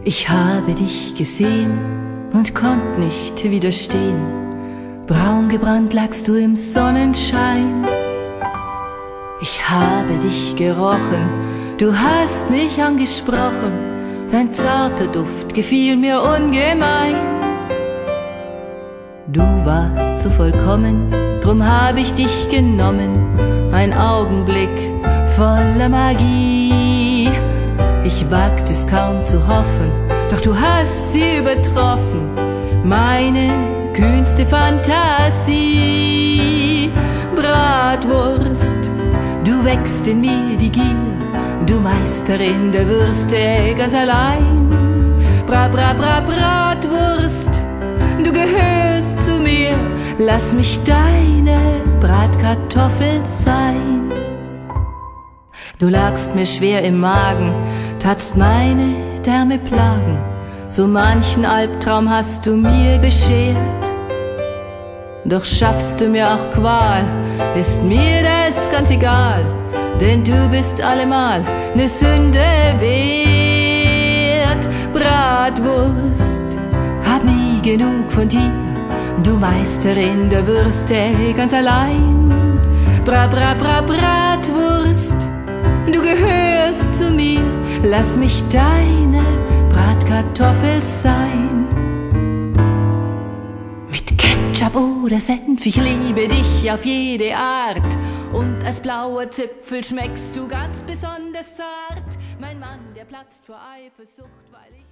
Ich habe dich gesehen und konnt nicht widerstehen. Braun gebrannt lagst du im Sonnenschein. Ich habe dich gerochen, du hast mich angesprochen. Dein zarter Duft gefiel mir ungemein. Du warst so vollkommen, drum hab ich dich genommen. Ein Augenblick voller Magie. Ich wagt es kaum zu hoffen, doch du hast sie übertroffen, meine kühnste Fantasie. Bratwurst, du wächst in mir die Gier, du Meisterin der Würste ganz allein. Bratwurst, du gehörst zu mir, lass mich deine Bratkartoffel sein. Du lagst mir schwer im Magen, tatst meine Därme plagen, so manchen Albtraum hast du mir beschert. Doch schaffst du mir auch Qual, ist mir das ganz egal, denn du bist allemal ne Sünde wert. Bratwurst, hab nie genug von dir, du Meisterin der Würste ganz allein. Bratwurst, du gehörst zu mir, lass mich deine Bratkartoffel sein. Mit Ketchup oder Senf, ich liebe dich auf jede Art. Und als blauer Zipfel schmeckst du ganz besonders zart. Mein Mann, der platzt vor Eifersucht, weil ich